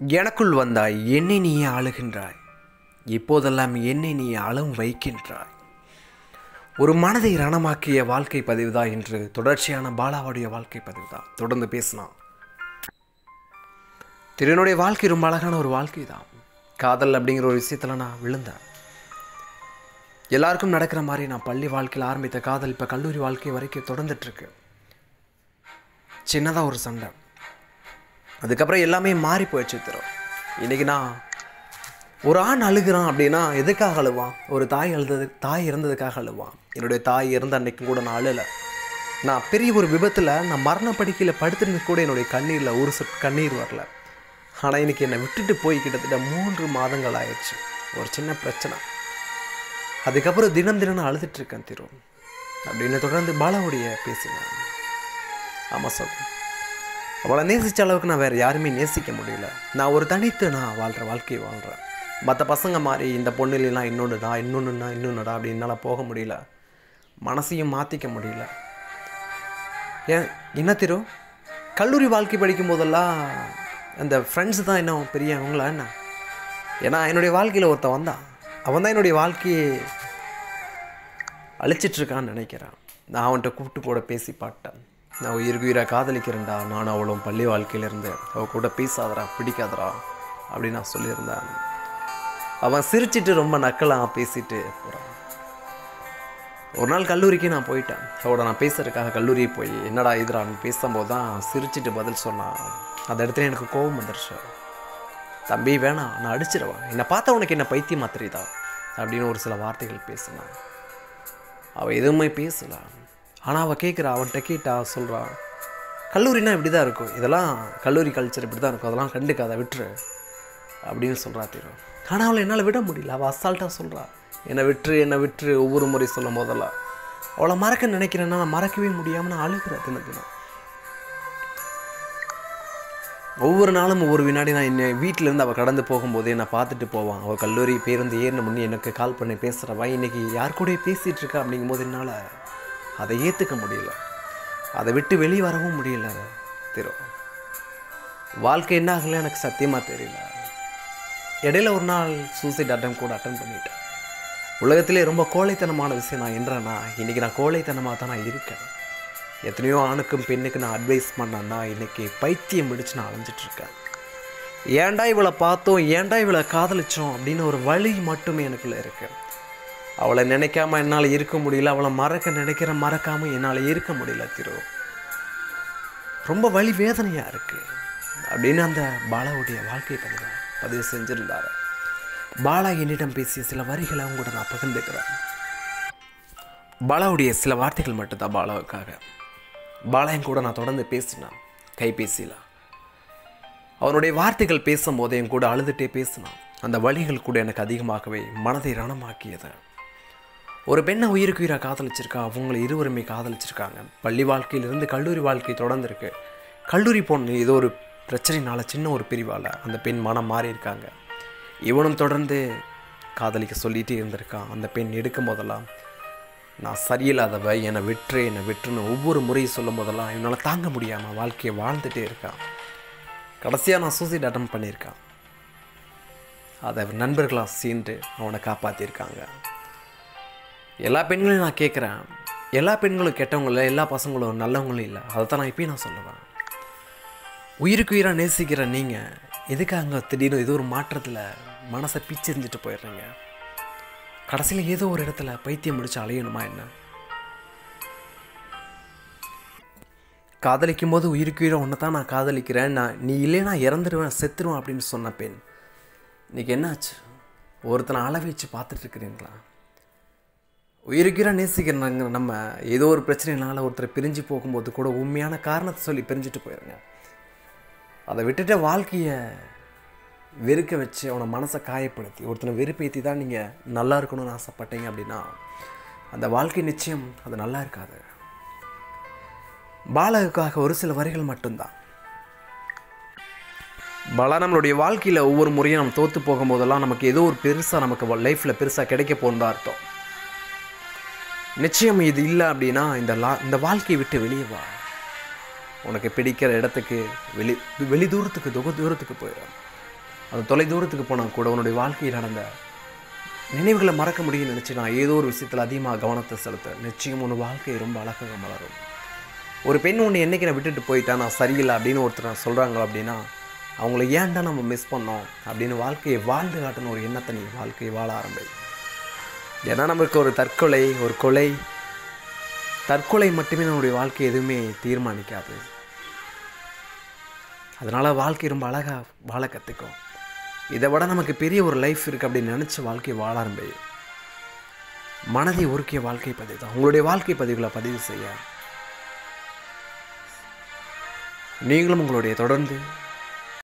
எனக்குள் வந்தாய், என்னை நீயே ஆளுகின்றாய். இப்போதெல்லாம் என்னை நீ அளவும் வைக்கின்றாய். ஒரு மனதை ரணமாக்கிய வாழ்க்கை பதிவுதான் என்று தொடர்ச்சியான பாலாவுடைய வாழ்க்கை பதிவுதான். தொடர்ந்து பேசினான். என்னுடைய வாழ்க்கை ரொம்ப அழகான ஒரு வாழ்க்கை தான். காதல் அப்படிங்கிற ஒரு விஷயத்தில் நான் விழுந்தேன். எல்லாருக்கும் நடக்கிற மாதிரி நான் பள்ளி வாழ்க்கையில் ஆரம்பித்த காதல் இப்போ கல்லூரி வாழ்க்கை வரைக்கும் தொடர்ந்துட்டுருக்கு. சின்னதாக ஒரு சண்டை, அதுக்கப்புறம் எல்லாமே மாறி போயிடுச்சு. தரும் இன்றைக்கி நான் ஒரு ஆண் அழுகிறான் அப்படின்னா எதுக்காக அழுவான்? ஒரு தாய் இறந்ததுக்காக அழுவான். என்னுடைய தாய் இறந்த அன்னைக்கும் கூட நான் அழலை. நான் பெரிய ஒரு விபத்தில் நான் மரண படுக்கையில் படுத்துருந்து கூட என்னுடைய கண்ணீரில் ஒரு கண்ணீர் வரல. ஆனால் இன்றைக்கி என்னை விட்டுட்டு போய் கிட்டத்தட்ட 3 மாதங்கள் ஆயிடுச்சு. ஒரு சின்ன பிரச்சனை, அதுக்கப்புறம் தினம் நான் அழுதுட்டுருக்கேன். அப்படின்னு தொடர்ந்து பாலாவுடைய பேசினேன். ஆமாம் சார், அவளை நேசித்த அளவுக்கு நான் வேறு யாருமே நேசிக்க முடியல. நான் ஒரு தனித்து நான் வாழ்கிற வாழ்க்கையை வாழ்கிறேன். மற்ற பசங்க மாதிரி இந்த பொண்ணுலாம் இன்னொன்றுடா அப்படி என்னால் போக முடியல. மனசையும் மாற்றிக்க முடியல. ஏன் என்ன கல்லூரி வாழ்க்கை படிக்கும் போதெல்லாம் அந்த ஃப்ரெண்ட்ஸு தான் இன்னும் பெரிய அவங்களா என்ன? ஏன்னா என்னுடைய வாழ்க்கையில் ஒருத்தன் வந்தான், அவன் தான் என்னுடைய வாழ்க்கையை அழிச்சிட்ருக்கான்னு நினைக்கிறான். நான் அவன்கிட்ட கூப்பிட்டு கூட பேசி பாட்டேன். நான் உயிராக காதலிக்கிறேன்டா, நானும் அவளும் பள்ளி வாழ்க்கையிலேருந்து அவள் கூட பேசாதரா, பிடிக்காதரா அப்படின்னு நான் சொல்லியிருந்தேன். அவன் சிரிச்சிட்டு ரொம்ப நக்கலாக பேசிட்டு போகிறான். ஒரு நாள் கல்லூரிக்கு நான் போயிட்டேன். அவளோட நான் பேசுறதுக்காக கல்லூரி போய் என்னடா இதுறான்னு பேசும்போது தான் சிரிச்சிட்டு பதில் சொன்னான். அந்த இடத்துல எனக்கு கோபம் வந்துருச்சு. தம்பி வேணாம், நான் அடிச்சிடுவேன், என்னை பார்த்தா உனக்கு என்ன பைத்தியம் மாத்திரிதா அப்படின்னு ஒரு சில வார்த்தைகள் பேசினான். அவள் எதுவுமே பேசலாம். ஆனால் அவள் கேட்குறா, அவன்கிட்ட கேட்டா சொல்கிறான், கல்லூரினா இப்படி தான் இருக்கும், இதெல்லாம் கல்லூரி கல்ச்சர் இப்படி தான் இருக்கும், அதெல்லாம் கண்டுக்காத, விட்டுரு அப்படின்னு சொல்கிறா. தெரியும். ஆனால் அவளை என்னால் விட முடியல. அவள் அசால்ட்டாக சொல்கிறா, என்னை விட்டுரு ஒவ்வொரு முறை சொல்லும் போதெல்லாம். அவளை மறக்க நினைக்கிறேன்னா நான் மறக்கவே முடியாமல் நான் அழுகிறேன். தினம் ஒவ்வொரு நாளும் ஒவ்வொரு வினாடி நான் என்னை வீட்டிலேருந்து அவள் கடந்து போகும்போது என்னை பார்த்துட்டு போவான். அவள் கல்லூரி பேருந்து ஏறின முன்னே எனக்கு கால் பண்ணி பேசுகிறவா, இன்றைக்கி யார் கூட பேசிகிட்டு இருக்கா அப்படிங்கும்போது என்னால் அதை ஏற்றுக்க முடியல. அதை விட்டு வெளியே வரவும் முடியல. வாழ்க்கை என்ன ஆகலை எனக்கு சத்தியமாக தெரியல. இடையில ஒரு நாள் சூசைட் அட்டம் கூட அட்டன் பண்ணிட்டேன். உலகத்திலே ரொம்ப கோழைத்தனமான விஷயம் நான் என்றேன்னா இன்றைக்கி நான் கோழைத்தனமாக தான் நான் இருக்கேன். எத்தனையோ ஆணுக்கும் பெண்ணுக்கு நான் அட்வைஸ் பண்ணேன்னா இன்றைக்கி பைத்தியம் பிடிச்சு நான் அலைஞ்சிட்ருக்கேன். ஏன்டா இவளை பார்த்தோம், ஏன்டா இவளை காதலிச்சோம் அப்படின்னு ஒரு வழி மட்டுமே எனக்குள்ளே இருக்கு. அவளை நினைக்காம என்னால் இருக்க முடியல. அவளை மறக்காமல் என்னால் இருக்க முடியல. ரொம்ப வலி வேதனையாக இருக்குது அப்படின்னு அந்த பாலாவுடைய வாழ்க்கை பதிவு செஞ்சுருந்தார். பாலா என்னிடம் பேசிய சில வரிகளை அவங்க கூட நான் பகிர்ந்துக்கிறேன். பாலாவுடைய சில வார்த்தைகள் மட்டும்தான் பாலாவுக்காக. பாலாயும் கூட நான் தொடர்ந்து பேசினான் கைபேசியில். அவனுடைய வார்த்தைகள் பேசும்போது என் கூட அழுதுகிட்டே பேசினான். அந்த வழிகள் கூட எனக்கு அதிகமாகவே மனதை ரணமாக்கியது. ஒரு பெண்ணை உயிராக காதலிச்சிருக்கா, அவங்களை இருவருமே காதலிச்சிருக்காங்க. பள்ளி வாழ்க்கையிலிருந்து கல்லூரி வாழ்க்கை தொடர்ந்துருக்கு. கல்லூரி பொண்ணு ஏதோ ஒரு பிரச்சனைனால சின்ன ஒரு பிரிவால் அந்த பெண் மனம் மாறி இருக்காங்க. இவனும் தொடர்ந்து காதலிக்க சொல்லிகிட்டே இருந்திருக்கான். அந்த பெண் எடுக்கும் போதெல்லாம் நான் சரியில்லாதவ, என்னை விட்டுருன்னு ஒவ்வொரு முறையும் சொல்லும் போதெல்லாம் இவனால் தாங்க முடியாமல் வாழ்க்கையை வாழ்ந்துகிட்டே இருக்கான். கடைசியாக நான் சூசைட் அட்டம் பண்ணியிருக்கான். அதை நண்பர்களாக சேர்ந்து அவனை காப்பாற்றியிருக்காங்க. எல்லா பெண்களையும் நான் கேட்குறேன், எல்லா பெண்களும் கெட்டவங்களும் இல்லை, எல்லா பசங்களும் நல்லவங்களும் இல்லை. அதை தான் நான் இப்போயும் நான் சொல்லுவேன். உயிராக நேசிக்கிற நீங்கள் எதுக்காக திடீர்னு ஏதோ ஒரு மாற்றத்தில் மனசை பிச்செறிஞ்சிட்டு போயிடுறீங்க? கடைசியில் ஏதோ ஒரு இடத்துல பைத்தியம் முடிச்சு அலையணுமா என்ன? காதலிக்கும் போது உயிராக ஒன்று தான் நான் காதலிக்கிறேன், நீ இல்லைன்னா இறந்துடுவேன், செத்துருவேன் அப்படின்னு சொன்ன பெண் இன்றைக்கி என்னாச்சு? ஒருத்தனை அளவு வச்சு பார்த்துட்ருக்குறீங்களா? உயிராக நேசிக்கிறாங்க நம்ம ஏதோ ஒரு பிரச்சனைனால ஒருத்தரை பிரிஞ்சு போகும்போது கூட உண்மையான காரணத்தை சொல்லி பிரிஞ்சுட்டு போயிடுங்க. அதை விட்டுட்டு வாழ்க்கையை வெறுக்க வச்சு அவனை மனசை காயப்படுத்தி ஒருத்தனை வெறுப்பேற்றி தான் நீங்கள் நல்லா இருக்கணும்னு ஆசைப்பட்டீங்க அப்படின்னா அந்த வாழ்க்கை நிச்சயம் அது நல்லா இருக்காது. பாலாவுக்காக ஒரு சில வரிகள் மட்டும்தான். பாலா, நம்மளுடைய வாழ்க்கையில் ஒவ்வொரு முறையும் நம்ம தோற்று போகும்போதெல்லாம் நமக்கு ஏதோ ஒரு பெருசாக நமக்கு லைஃப்பில் பெருசாக கிடைக்க போகிறதா அர்த்தம். நிச்சயம் இது இல்லை அப்படின்னா இந்த வாழ்க்கையை விட்டு வெளியே வா. உனக்கு பிடிக்கிற இடத்துக்கு வெளி தூரத்துக்கு போயிடும். அது தொலை தூரத்துக்கு போனால் கூட உன்னுடைய வாழ்க்கையில் நடந்த நினைவுகளை மறக்க முடியும்னு நினச்சி நான் ஏதோ ஒரு விஷயத்தில் அதிகமாக கவனத்தை செலுத்த நிச்சயம் உன் வாழ்க்கை ரொம்ப அழகாக மலரும். ஒரு பெண் ஒன்று என்றைக்கு நான் விட்டுட்டு போயிட்டா நான் சரியில்லை அப்படின்னு ஒருத்தர் சொல்கிறாங்க அப்படின்னா அவங்கள ஏன்டா நம்ம மிஸ் பண்ணோம் அப்படின்னு வாழ்க்கையை வாழ்ந்து காட்டணும் ஒரு எண்ணத்தை நீ வாழ்க்கையை வாழ ஆரம்பி. ஏன்னா நமக்கு ஒரு தற்கொலை, ஒரு கொலை, தற்கொலை மட்டுமே நம்மளுடைய வாழ்க்கை எதுவுமே தீர்மானிக்காது. அதனால் வாழ்க்கை ரொம்ப அழகாக வாழ கற்றுக்கும். இதை விட நமக்கு பெரிய ஒரு லைஃப் இருக்குது அப்படின்னு நினச்ச வாழ்க்கையை வாழ ஆரம்பி. மனதை உருக்கிய வாழ்க்கை பதிவு தான் உங்களுடைய வாழ்க்கை பதிவுகளை பதிவு செய்ய நீங்களும் உங்களுடைய தொடர்ந்து